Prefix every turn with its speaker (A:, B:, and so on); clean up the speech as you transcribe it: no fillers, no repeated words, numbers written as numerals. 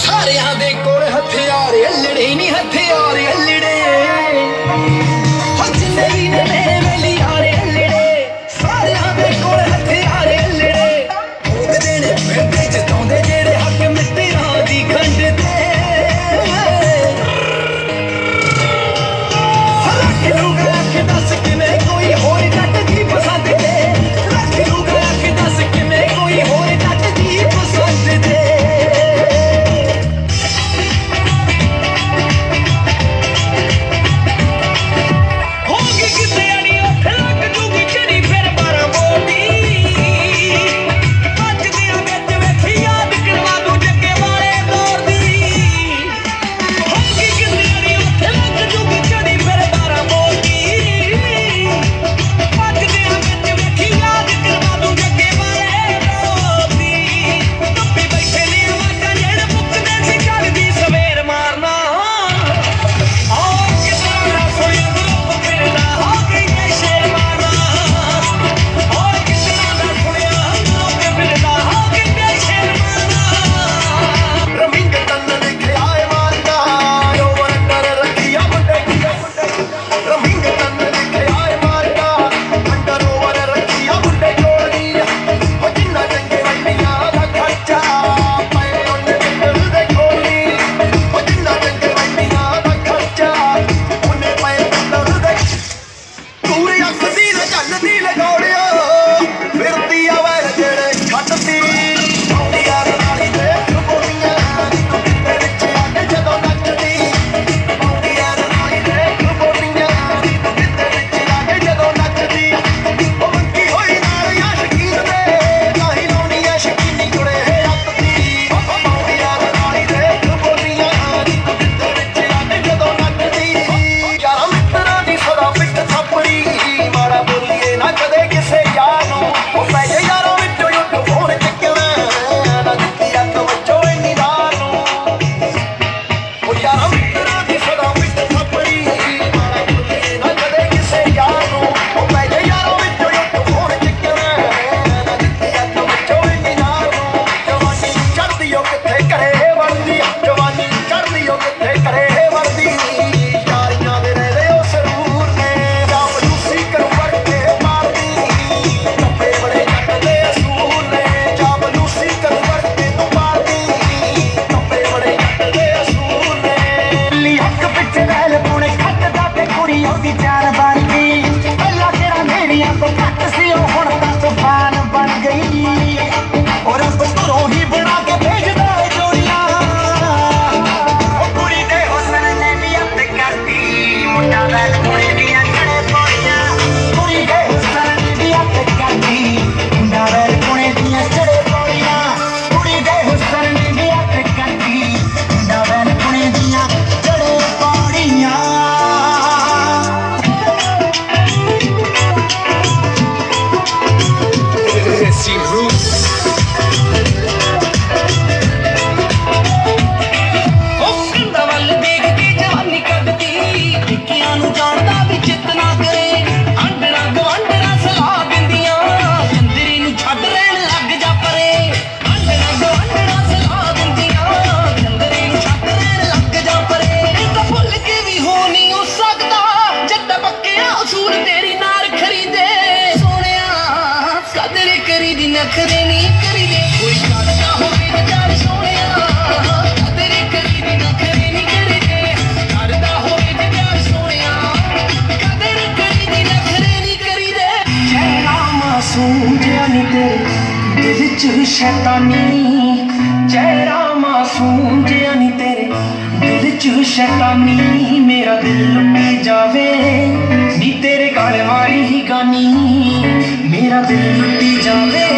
A: ਸਾਰਿਆਂ ਦੇ ਕੋਲ ਹਥਿਆਰ ਅਲੜੇ ਨਹੀਂ ਹਥਿਆਰ ਅਲੜੇ ਹੱਥ ਨਹੀਂ ਨੇ ਮੇਰੇ ਯਾਰ ਅਲੜੇ ਸਾਰਿਆਂ ਦੇ ਕੋਲ ਹਥਿਆਰ ਅਲੜੇ ਭੋਗਦੇ ਨੇ ਫਿਰਦੇ ਜਿਤਾਉਂਦੇ ਜਿਹੜੇ ਹੱਕ ਮਿੱਤਰਾਂ ਦੀ ਖੰਡ ਤੇ ਰੱਖ ਲੂਗਾ ਅੱਖ ਦੱਸ ਕਿਵੇਂ ਕੋਈ ਹੋਰ ਜੱਟ ਦੀ ਪਸੰਦ ਤੇ ਰੱਖ ਲੂਗਾ ਅੱਖ ਦੱਸ ਕਿਵੇਂ ਕੋਈ ਹੋਰ ਜੱਟ ਦੀ ਪਸੰਦ ਤੇ
B: नखरे नहीं करी दे कोई करता होवे ते यार सोहणिया कदर करी दी नखरे नहीं करी दे करता होवे ते यार सोहणिया कदर करी दी नखरे नहीं करी दे चेहरा मासूम जिहा नी तेरे दिल च शैतानी चेहरा मासूम जिहा नी तेरे दिल च शैतानी मेरा दिल लुटी जावे नी तेरे गल वाली ही गानी मेरा दिल लुटी जावे